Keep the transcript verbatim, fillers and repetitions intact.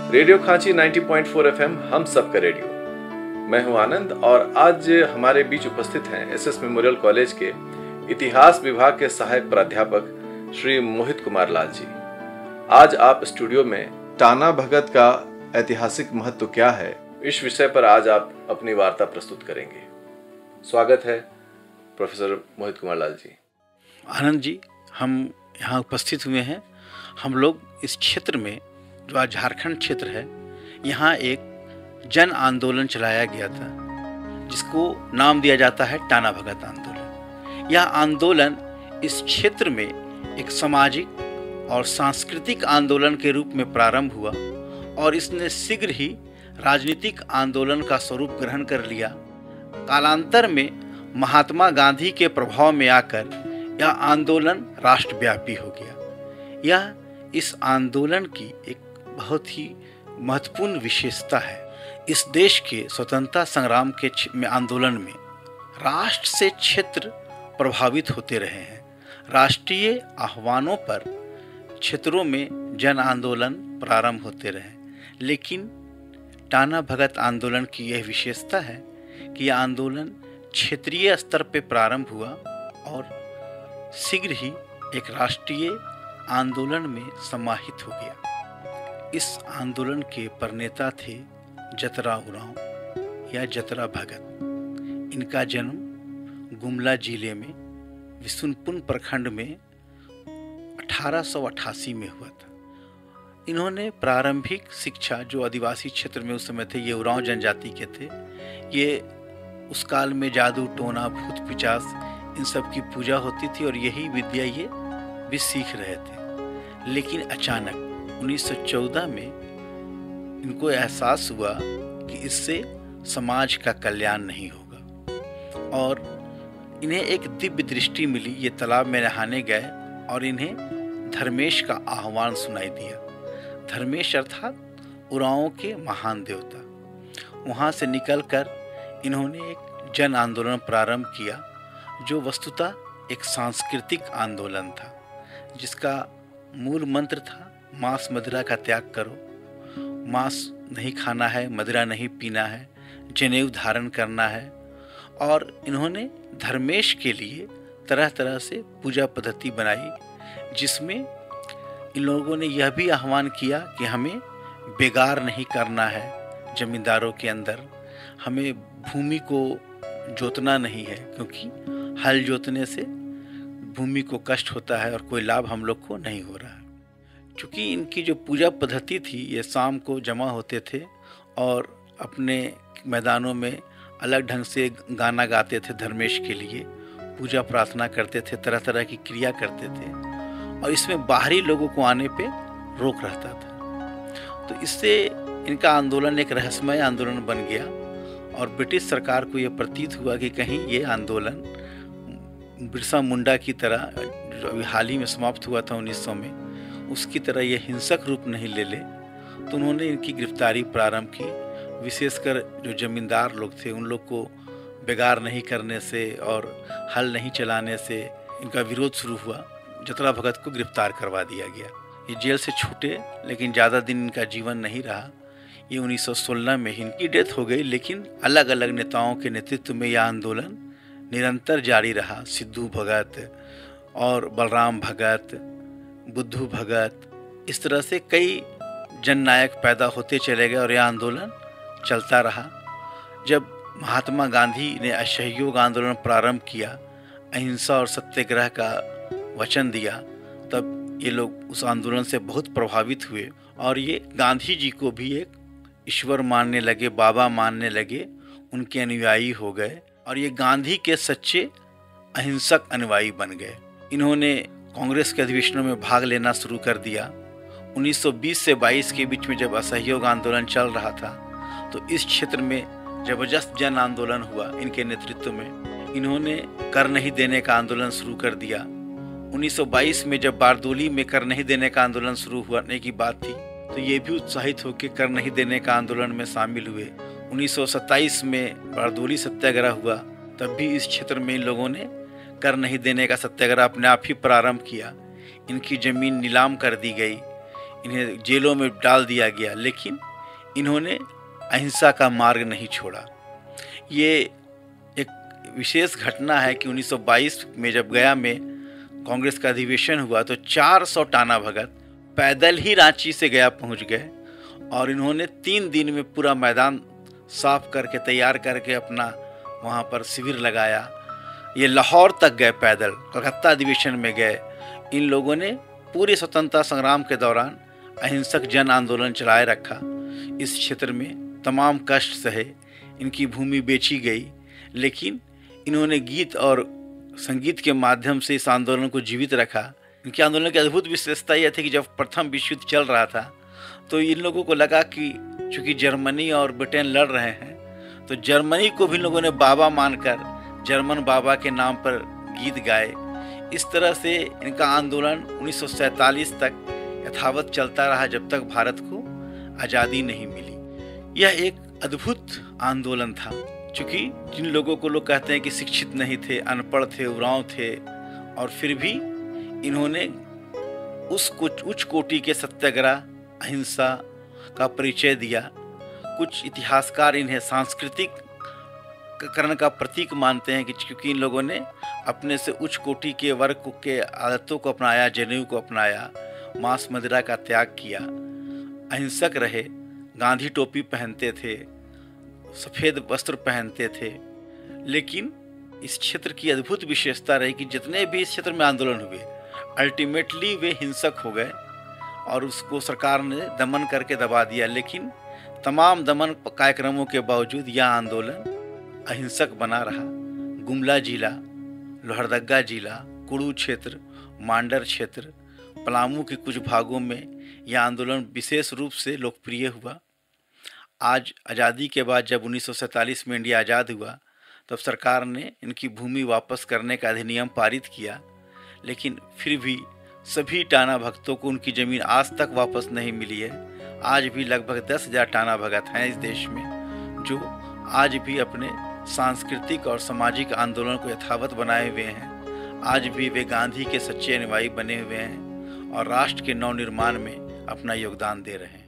Radio खांची नब्बे point चार FM हम सबका रेडियो। मैं हूं आनंद और आज हमारे बीच उपस्थित हैं एसएस मेमोरियल कॉलेज के इतिहास विभाग के सहायक प्राध्यापक श्री मोहित कुमार लाल जी। आज आप स्टूडियो में टाना भगत का ऐतिहासिक महत्व क्या है, इस विषय पर आज आप अपनी वार्ता प्रस्तुत करेंगे। स्वागत है प्रोफेसर मोहित कुमार लाल जी। आनंद जी, हम यहाँ उपस्थित हुए हैं। हम लोग इस क्षेत्र में, जो आज झारखंड क्षेत्र है, यहाँ एक जन आंदोलन चलाया गया था जिसको नाम दिया जाता है टाना भगत आंदोलन। यह आंदोलन इस क्षेत्र में एक सामाजिक और सांस्कृतिक आंदोलन के रूप में प्रारंभ हुआ और इसने शीघ्र ही राजनीतिक आंदोलन का स्वरूप ग्रहण कर लिया। कालांतर में महात्मा गांधी के प्रभाव में आकर यह आंदोलन राष्ट्रव्यापी हो गया। यह इस आंदोलन की एक बहुत ही महत्वपूर्ण विशेषता है। इस देश के स्वतंत्रता संग्राम के में आंदोलन में राष्ट्र से क्षेत्र प्रभावित होते रहे हैं। राष्ट्रीय आह्वानों पर क्षेत्रों में जन आंदोलन प्रारंभ होते रहे, लेकिन टाना भगत आंदोलन की यह विशेषता है कि यह आंदोलन क्षेत्रीय स्तर पर प्रारंभ हुआ और शीघ्र ही एक राष्ट्रीय आंदोलन में समाहित हो गया। इस आंदोलन के प्रणेता थे जतरा उरांव या जतरा भगत। इनका जन्म गुमला जिले में विशुनपुर प्रखंड में अठारह सौ अट्ठासी में हुआ था। इन्होंने प्रारंभिक शिक्षा, जो आदिवासी क्षेत्र में उस समय थे, ये उरांव जनजाति के थे, ये उस काल में जादू टोना भूत पिचास इन सब की पूजा होती थी और यही विद्या ये भी सीख रहे थे। लेकिन अचानक उन्नीस सौ चौदह में इनको एहसास हुआ कि इससे समाज का कल्याण नहीं होगा और इन्हें एक दिव्य दृष्टि मिली। ये तालाब में नहाने गए और इन्हें धर्मेश का आह्वान सुनाई दिया। धर्मेश अर्थात उरांवों के महान देवता। वहाँ से निकलकर इन्होंने एक जन आंदोलन प्रारंभ किया, जो वस्तुतः एक सांस्कृतिक आंदोलन था, जिसका मूल मंत्र था मांस मदिरा का त्याग करो। मांस नहीं खाना है, मदिरा नहीं पीना है, जनेऊ धारण करना है। और इन्होंने धर्मेश के लिए तरह तरह से पूजा पद्धति बनाई, जिसमें इन लोगों ने यह भी आह्वान किया कि हमें बेगार नहीं करना है जमींदारों के अंदर, हमें भूमि को जोतना नहीं है, क्योंकि हल जोतने से भूमि को कष्ट होता है और कोई लाभ हम लोग को नहीं हो रहा है। चूँकि इनकी जो पूजा पद्धति थी, ये शाम को जमा होते थे और अपने मैदानों में अलग ढंग से गाना गाते थे, धर्मेश के लिए पूजा प्रार्थना करते थे, तरह तरह की क्रिया करते थे और इसमें बाहरी लोगों को आने पे रोक रहता था। तो इससे इनका आंदोलन एक रहस्यमय आंदोलन बन गया और ब्रिटिश सरकार को ये प्रतीत हुआ कि कहीं ये आंदोलन बिरसा मुंडा की तरह, जो अभी हाल ही में समाप्त हुआ था उन्नीस सौ में, उसकी तरह ये हिंसक रूप नहीं ले ले। तो उन्होंने इनकी गिरफ्तारी प्रारंभ की। विशेषकर जो जमींदार लोग थे, उन लोग को बेगार नहीं करने से और हल नहीं चलाने से इनका विरोध शुरू हुआ। जतरा भगत को गिरफ्तार करवा दिया गया। ये जेल से छूटे, लेकिन ज़्यादा दिन इनका जीवन नहीं रहा। ये उन्नीस सौ सोलह में इनकी डेथ हो गई, लेकिन अलग अलग नेताओं के नेतृत्व में यह आंदोलन निरंतर जारी रहा। सिद्धू भगत और बलराम भगत, बुद्धू भगत, इस तरह से कई जननायक पैदा होते चले गए और यह आंदोलन चलता रहा। जब महात्मा गांधी ने असहयोग आंदोलन प्रारंभ किया, अहिंसा और सत्याग्रह का वचन दिया, तब ये लोग उस आंदोलन से बहुत प्रभावित हुए और ये गांधी जी को भी एक ईश्वर मानने लगे, बाबा मानने लगे, उनके अनुयायी हो गए और ये गांधी के सच्चे अहिंसक अनुयायी बन गए। इन्होंने कांग्रेस के अधिवेशनों में भाग लेना शुरू कर दिया। उन्नीस सौ बीस से बाईस के बीच में जब असहयोग आंदोलन चल रहा था, तो इस क्षेत्र में जबरदस्त जन आंदोलन हुआ इनके नेतृत्व में। इन्होंने कर नहीं देने का आंदोलन शुरू कर दिया। उन्नीस सौ बाईस में जब बारदोली में कर नहीं देने का आंदोलन शुरू होने की बात थी, तो ये भी उत्साहित होकर कर नहीं देने का आंदोलन में शामिल हुए। उन्नीस सौ सत्ताईस में बारदोली सत्याग्रह हुआ, तब भी इस क्षेत्र में इन लोगों ने कर नहीं देने का सत्याग्रह अपने आप ही प्रारंभ किया। इनकी ज़मीन नीलाम कर दी गई, इन्हें जेलों में डाल दिया गया, लेकिन इन्होंने अहिंसा का मार्ग नहीं छोड़ा। ये एक विशेष घटना है कि उन्नीस सौ बाईस में जब गया में कांग्रेस का अधिवेशन हुआ तो चार सौ टाना भगत पैदल ही रांची से गया पहुंच गए और इन्होंने तीन दिन में पूरा मैदान साफ करके तैयार करके अपना वहाँ पर शिविर लगाया। ये लाहौर तक गए पैदल, कलकत्ता अधिवेशन में गए। इन लोगों ने पूरे स्वतंत्रता संग्राम के दौरान अहिंसक जन आंदोलन चलाए रखा। इस क्षेत्र में तमाम कष्ट सहे, इनकी भूमि बेची गई, लेकिन इन्होंने गीत और संगीत के माध्यम से इस आंदोलन को जीवित रखा। इनके आंदोलन की अद्भुत विशेषता यह थी कि जब प्रथम विश्व युद्ध चल रहा था तो इन लोगों को लगा कि चूँकि जर्मनी और ब्रिटेन लड़ रहे हैं तो जर्मनी को भी लोगों ने बाबा मानकर जर्मन बाबा के नाम पर गीत गाए। इस तरह से इनका आंदोलन उन्नीस सौ सैंतालीस तक यथावत चलता रहा, जब तक भारत को आज़ादी नहीं मिली। यह एक अद्भुत आंदोलन था, क्योंकि जिन लोगों को लोग कहते हैं कि शिक्षित नहीं थे, अनपढ़ थे, उरांव थे, और फिर भी इन्होंने उस कुछ उच्च कोटि के सत्याग्रह अहिंसा का परिचय दिया। कुछ इतिहासकार इन्हें सांस्कृतिक करण का प्रतीक मानते हैं कि क्योंकि इन लोगों ने अपने से उच्च कोटि के वर्ग के आदतों को अपनाया, जनेऊ को अपनाया, मांस मदिरा का त्याग किया, अहिंसक रहे, गांधी टोपी पहनते थे, सफ़ेद वस्त्र पहनते थे। लेकिन इस क्षेत्र की अद्भुत विशेषता रही कि जितने भी इस क्षेत्र में आंदोलन हुए अल्टीमेटली वे हिंसक हो गए और उसको सरकार ने दमन करके दबा दिया। लेकिन तमाम दमन कार्यक्रमों के बावजूद यह आंदोलन अहिंसक बना रहा। गुमला जिला, लोहरदगा जिला, कुड़ू क्षेत्र, मांडर क्षेत्र, पलामू के कुछ भागों में यह आंदोलन विशेष रूप से लोकप्रिय हुआ। आज आज़ादी के बाद जब उन्नीस सौ सैंतालीस में इंडिया आज़ाद हुआ तब सरकार ने इनकी भूमि वापस करने का अधिनियम पारित किया, लेकिन फिर भी सभी टाना भक्तों को उनकी ज़मीन आज तक वापस नहीं मिली है। आज भी लगभग दस हज़ार टाना भगत हैं इस देश में, जो आज भी अपने सांस्कृतिक और सामाजिक आंदोलन को यथावत बनाए हुए हैं। आज भी वे गांधी के सच्चे अनुयायी बने हुए हैं और राष्ट्र के नवनिर्माण में अपना योगदान दे रहे हैं।